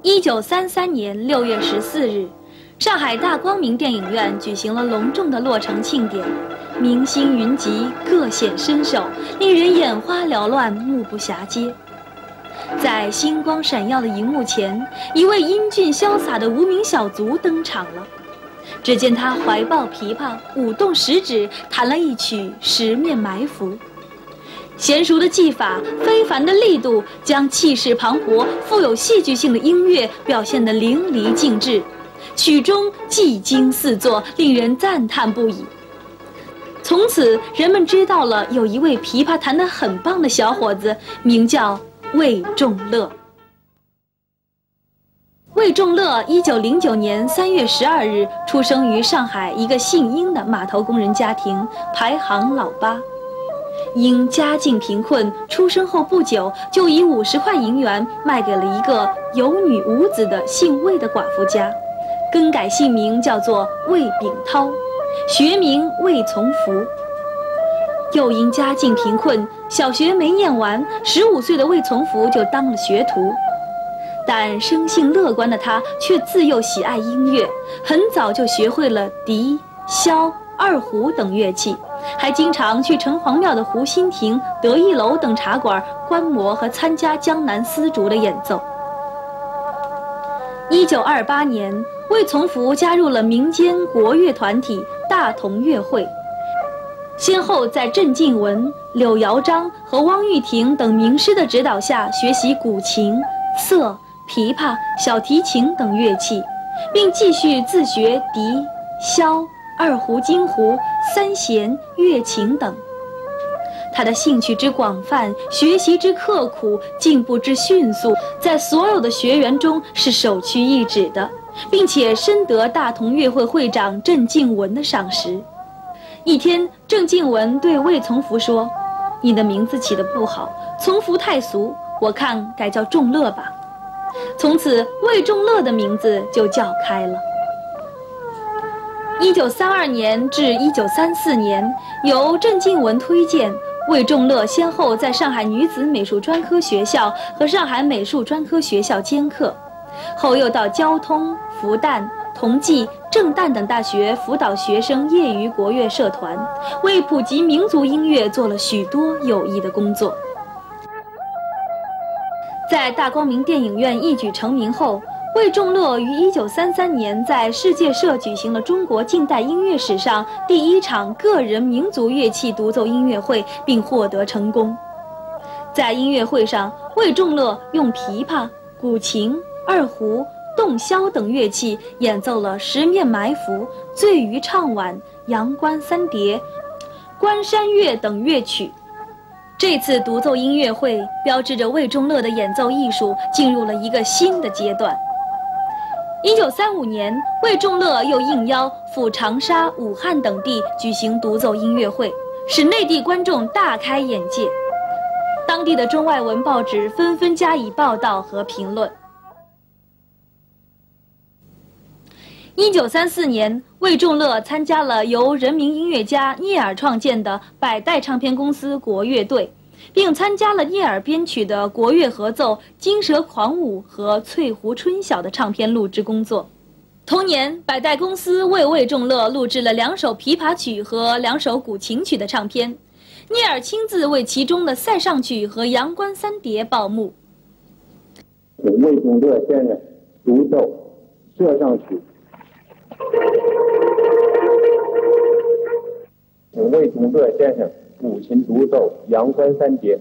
1933年6月14日，上海大光明电影院举行了隆重的落成庆典，明星云集，各显身手，令人眼花缭乱，目不暇接。在星光闪耀的荧幕前，一位英俊潇洒的无名小卒登场了。只见他怀抱琵琶，舞动食指，弹了一曲《十面埋伏》。娴熟的技法，非凡的力度，将气势磅礴、富有戏剧性的音乐表现得淋漓尽致，曲中技惊四座，令人赞叹不已。从此，人们知道了有一位琵琶弹得很棒的小伙子，名叫魏仲乐。魏仲乐1909年3月12日出生于上海一个姓殷的码头工人家庭，排行老八。因家境贫困，出生后不久就以50块银元卖给了一个有女无子的姓魏的寡妇家，更改姓名叫做魏秉涛，学名魏从福。又因家境贫困，小学没念完，15岁的魏从福就当了学徒。但生性乐观的他却自幼喜爱音乐，很早就学会了笛、箫、二胡等乐器，还经常去城隍庙的湖心亭、德义楼等茶馆观摩和参加江南丝竹的演奏。1928年，魏从福加入了民间国乐团体大同乐会，先后在郑静文、柳尧章和汪玉婷等名师的指导下学习古琴、瑟、琵琶、小提琴等乐器，并继续自学笛、箫、二胡、京胡、三弦、乐琴等。他的兴趣之广泛，学习之刻苦，进步之迅速，在所有的学员中是首屈一指的，并且深得大同乐会会长郑静文的赏识。一天，郑静文对魏从福说：“你的名字起得不好，从福太俗，我看改叫仲乐吧。”从此，魏仲乐的名字就叫开了。1932年至1934年，由郑静文推荐，魏仲乐先后在上海女子美术专科学校和上海美术专科学校兼课，后又到交通、复旦、同济、郑旦等大学辅导学生业余国乐社团，为普及民族音乐做了许多有益的工作。在大光明电影院一举成名后，魏仲乐于1933年在世界社举行了中国近代音乐史上第1场个人民族乐器独奏音乐会，并获得成功。在音乐会上，魏仲乐用琵琶、古琴、二胡、洞箫等乐器演奏了《十面埋伏》、《醉渔唱晚》、《阳关三叠》、《关山月》等乐曲。这次独奏音乐会标志着魏仲乐的演奏艺术进入了一个新的阶段。1935年，魏仲乐又应邀赴长沙、武汉等地举行独奏音乐会，使内地观众大开眼界。当地的中外文报纸纷纷加以报道和评论。1934年，魏仲乐参加了由人民音乐家聂耳创建的百代唱片公司国乐队，并参加了聂耳编曲的国乐合奏《金蛇狂舞》和《翠湖春晓》的唱片录制工作。同年，百代公司为魏仲乐录制了2首琵琶曲和2首古琴曲的唱片，聂耳亲自为其中的《塞上曲》和《阳关三叠》报幕。 魏仲乐先生独奏《塞上曲》。魏仲乐先生古琴独奏《阳关三叠》。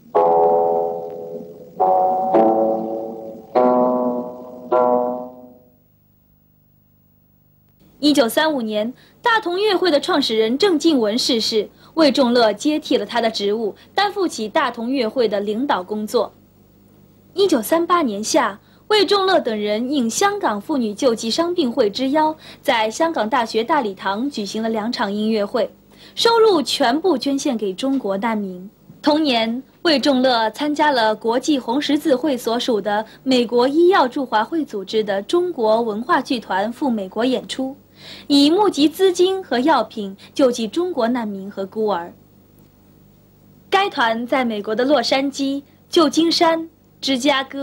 1935年，大同乐会的创始人郑静文逝世，魏仲乐接替了他的职务，担负起大同乐会的领导工作。1938年夏，魏仲乐等人应香港妇女救济伤病会之邀，在香港大学大礼堂举行了2场音乐会，收入全部捐献给中国难民。同年，魏仲乐参加了国际红十字会所属的美国医药驻华会组织的中国文化剧团赴美国演出，以募集资金和药品救济中国难民和孤儿。该团在美国的洛杉矶、旧金山、芝加哥、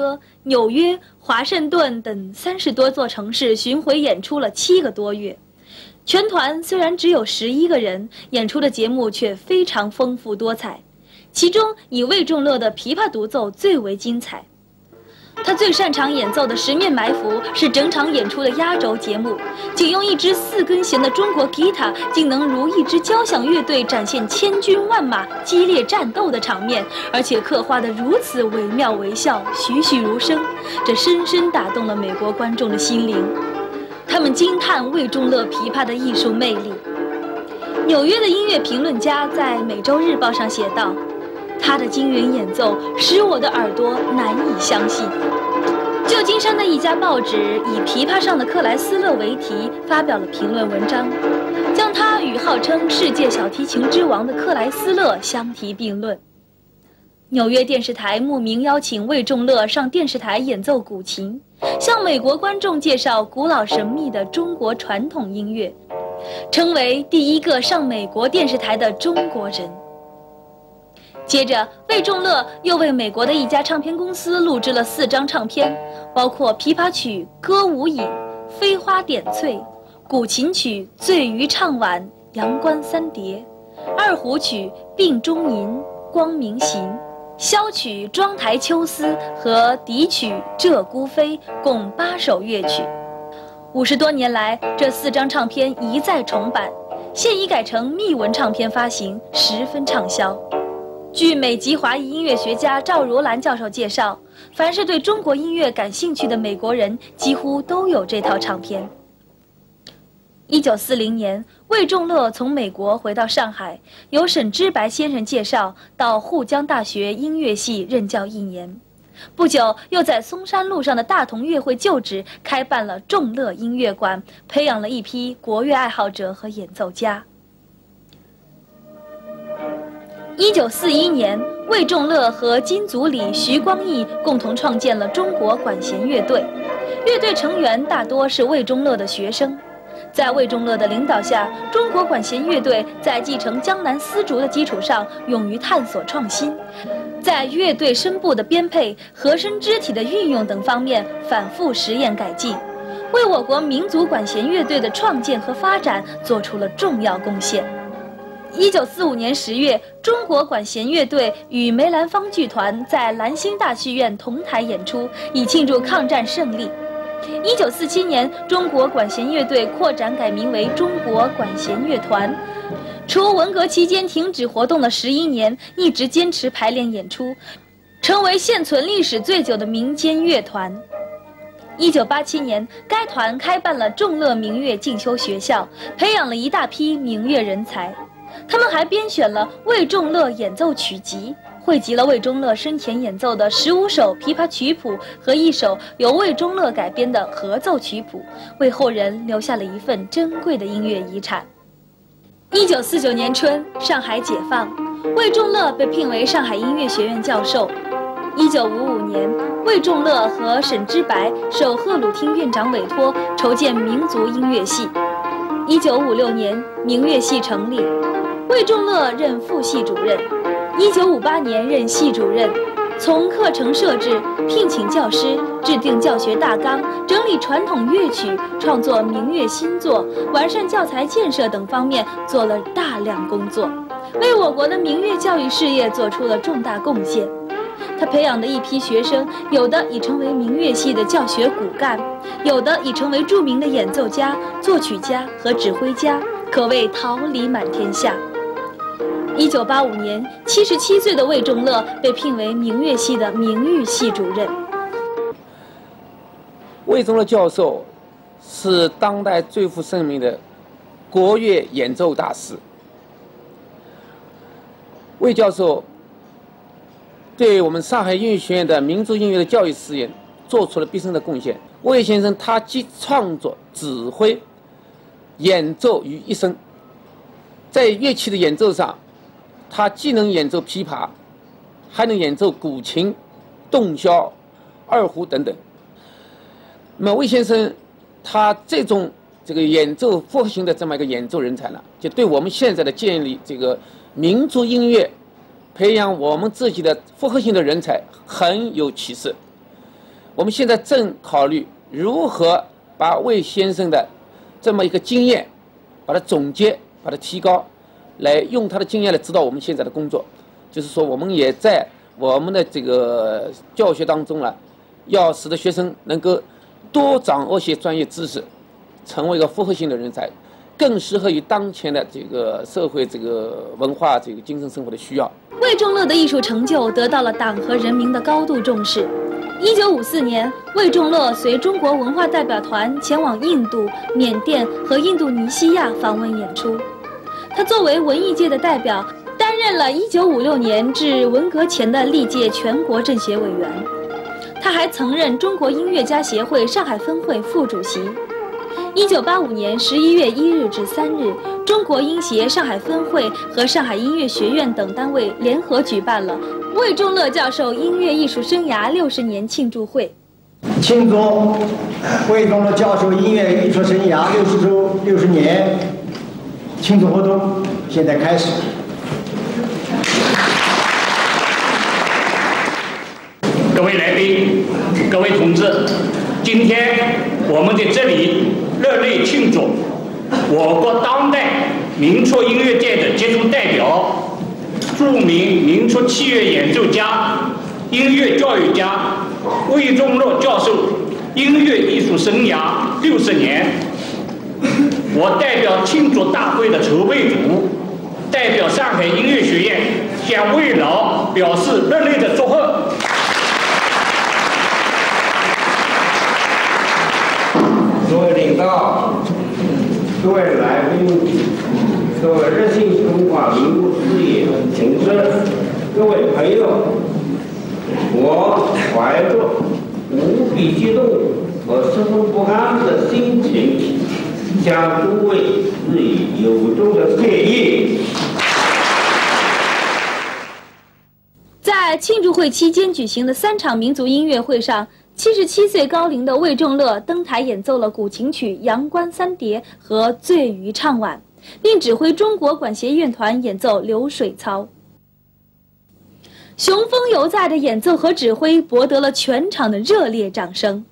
纽约、华盛顿等30多座城市巡回演出了7个多月。全团虽然只有11个人，演出的节目却非常丰富多彩，其中以魏仲乐的琵琶独奏最为精彩。他最擅长演奏的《十面埋伏》是整场演出的压轴节目，仅用一支4根弦的中国吉他，竟能如一支交响乐队展现千军万马激烈战斗的场面，而且刻画得如此惟妙惟肖、栩栩如生，这深深打动了美国观众的心灵。他们惊叹魏仲乐琵琶的艺术魅力。纽约的音乐评论家在《每周日报》上写道：“他的惊人演奏使我的耳朵难以相信。”旧金山的一家报纸以《琵琶上的克莱斯勒》为题发表了评论文章，将他与号称世界小提琴之王的克莱斯勒相提并论。纽约电视台慕名邀请魏仲乐上电视台演奏古琴，向美国观众介绍古老神秘的中国传统音乐，成为第一个上美国电视台的中国人。接着，魏仲乐又为美国的一家唱片公司录制了4张唱片，包括琵琶曲《歌舞引》、飞花点翠、古琴曲《醉鱼唱晚》、阳关三叠、二胡曲《病中吟》、光明行、箫曲《妆台秋思》和笛曲《鹧鸪飞》，共8首乐曲。50多年来，这4张唱片一再重版，现已改成密文唱片发行，十分畅销。据美籍华裔音乐学家赵如兰教授介绍，凡是对中国音乐感兴趣的美国人，几乎都有这套唱片。1940年，魏仲乐从美国回到上海，由沈之白先生介绍，到沪江大学音乐系任教1年。不久，又在松山路上的大同乐会旧址开办了仲乐音乐馆，培养了一批国乐爱好者和演奏家。1941年，魏仲乐和金祖礼、徐光义共同创建了中国管弦乐队，乐队成员大多是魏仲乐的学生。在魏仲乐的领导下，中国管弦乐队在继承江南丝竹的基础上，勇于探索创新，在乐队声部的编配、和声肢体的运用等方面反复实验改进，为我国民族管弦乐队的创建和发展做出了重要贡献。1945年10月，中国管弦乐队与梅兰芳剧团在兰心大剧院同台演出，以庆祝抗战胜利。1947年，中国管弦乐队扩展改名为中国管弦乐团。除文革期间停止活动的11年，一直坚持排练演出，成为现存历史最久的民间乐团。1987年，该团开办了仲乐民乐进修学校，培养了一大批民乐人才。他们还编选了魏仲乐演奏曲集，汇集了魏仲乐生前演奏的15首琵琶曲谱和1首由魏仲乐改编的合奏曲谱，为后人留下了一份珍贵的音乐遗产。1949年春，上海解放，魏仲乐被聘为上海音乐学院教授。1955年，魏仲乐和沈之白受赫鲁厅院长委托，筹建民族音乐系。1956年，民乐系成立。魏仲乐任副系主任，1958年任系主任，从课程设置、聘请教师、制定教学大纲、整理传统乐曲、创作民乐新作、完善教材建设等方面做了大量工作，为我国的民乐教育事业做出了重大贡献。他培养的一批学生，有的已成为民乐系的教学骨干，有的已成为著名的演奏家、作曲家和指挥家，可谓桃李满天下。1985年，77岁的魏仲乐被聘为民乐系的名誉系主任。 魏仲乐教授是当代最负盛名的国乐演奏大师。魏教授对我们上海音乐学院的民族音乐的教育事业做出了毕生的贡献。魏先生他集创作、指挥、演奏于一身，在乐器的演奏上，他既能演奏琵琶，还能演奏古琴、洞箫、二胡等等。那么魏先生他这种演奏复合型的这么一个演奏人才呢，就对我们现在的建立这个民族音乐、培养我们自己的复合型的人才很有启示。 我们现在正考虑如何把魏先生的这么一个经验，把它总结，把它提高，来用他的经验来指导我们现在的工作。就是说，我们也在我们的这个教学当中呢，要使得学生能够多掌握些专业知识，成为一个复合性的人才，更适合于当前的这个社会这个文化这个精神生活的需要。 魏仲乐的艺术成就得到了党和人民的高度重视。1954年，魏仲乐随中国文化代表团前往印度、缅甸和印度尼西亚访问演出。他作为文艺界的代表，担任了1956年至文革前的历届全国政协委员。他还曾任中国音乐家协会上海分会副主席。1985年11月1日至3日，中国音协上海分会和上海音乐学院等单位联合举办了魏仲乐教授音乐艺术生涯60年庆祝会。 庆祝魏仲乐教授音乐艺术生涯60年庆祝活动现在开始。 各位来宾，各位同志，今天我们在这里热烈庆祝我国当代民族音乐界的杰出代表、著名民族器乐演奏家、音乐教育家魏仲乐教授音乐艺术生涯60年。我代表庆祝大会的筹备组，代表上海音乐学院向魏老表示热烈的祝贺。 各位领导，各位来宾，各位热心中华民族事业情深，各位朋友，我怀着无比激动和十分不安的心情，向诸位致以由衷的谢意。 在庆祝会期间举行的3场民族音乐会上，77岁高龄的魏仲乐登台演奏了古琴曲《阳关三叠》和《醉渔唱晚》，并指挥中国管弦乐团演奏《流水操》。雄风犹在的演奏和指挥博得了全场的热烈掌声。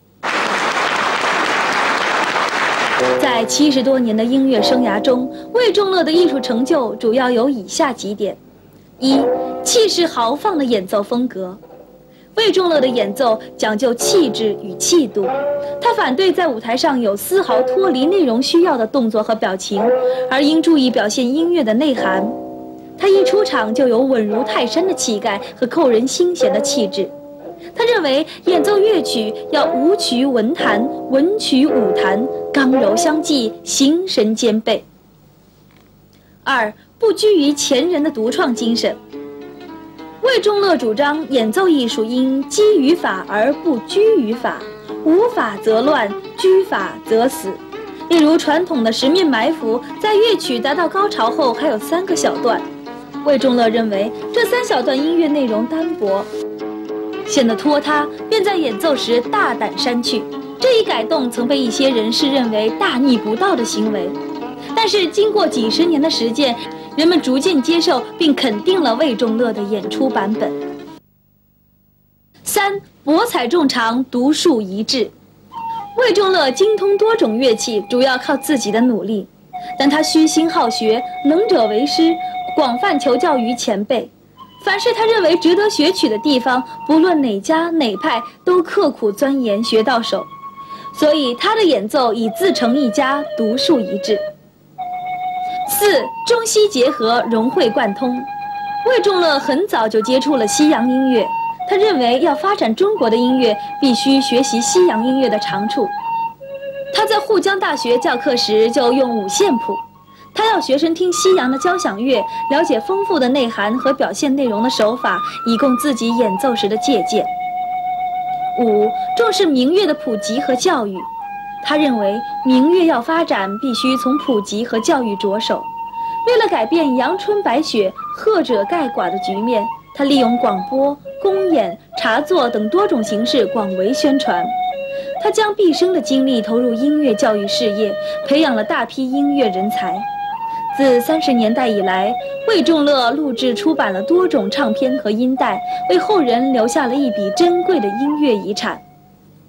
在70多年的音乐生涯中，魏仲乐的艺术成就主要有以下几点：一、气势豪放的演奏风格。魏仲乐的演奏讲究气质与气度，他反对在舞台上有丝毫脱离内容需要的动作和表情，而应注意表现音乐的内涵。他一出场就有稳如泰山的气概和扣人心弦的气质。他认为演奏乐曲要舞曲文弹，文曲武弹，刚柔相济，形神兼备。二、不拘于前人的独创精神。魏仲乐主张演奏艺术应基于法而不拘于法，无法则乱，拘法则死。例如传统的十面埋伏，在乐曲达到高潮后还有3个小段。魏仲乐认为这3小段音乐内容单薄，显得拖沓，便在演奏时大胆删去。这一改动曾被一些人士认为大逆不道的行为，但是经过几十年的实践，人们逐渐接受并肯定了魏仲乐的演出版本。3. 博采众长，独树一帜。魏仲乐精通多种乐器，主要靠自己的努力，但他虚心好学，能者为师，广泛求教于前辈。凡是他认为值得学曲的地方，不论哪家哪派，都刻苦钻研学到手。所以他的演奏已自成一家，独树一帜。4. 中西结合，融会贯通。魏仲乐很早就接触了西洋音乐，他认为要发展中国的音乐，必须学习西洋音乐的长处。他在沪江大学教课时就用五线谱，他要学生听西洋的交响乐，了解丰富的内涵和表现内容的手法，以供自己演奏时的借鉴。5. 重视民乐的普及和教育。他认为民乐要发展，必须从普及和教育着手。为了改变阳春白雪、贺者盖寡的局面，他利用广播、公演、茶座等多种形式广为宣传。他将毕生的精力投入音乐教育事业，培养了大批音乐人才。自30年代以来，魏仲乐录制出版了多种唱片和音带，为后人留下了一笔珍贵的音乐遗产。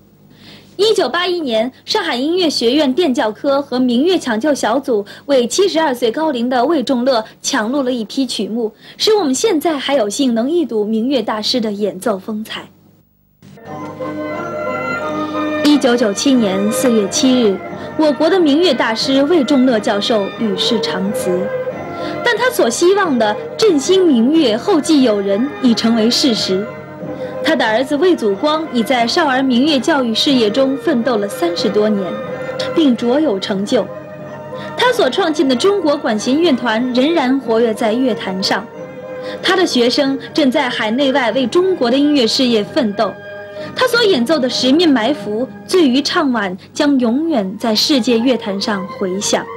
1981年，上海音乐学院电教科和民乐抢救小组为72岁高龄的魏仲乐抢录了一批曲目，使我们现在还有幸能一睹民乐大师的演奏风采。1997年4月7日，我国的民乐大师魏仲乐教授与世长辞，但他所希望的振兴民乐、后继有人已成为事实。他的儿子魏祖光已在少儿民乐教育事业中奋斗了30多年，并卓有成就。他所创建的中国管弦乐团仍然活跃在乐坛上，他的学生正在海内外为中国的音乐事业奋斗。他所演奏的《十面埋伏》《醉鱼唱晚》将永远在世界乐坛上回响。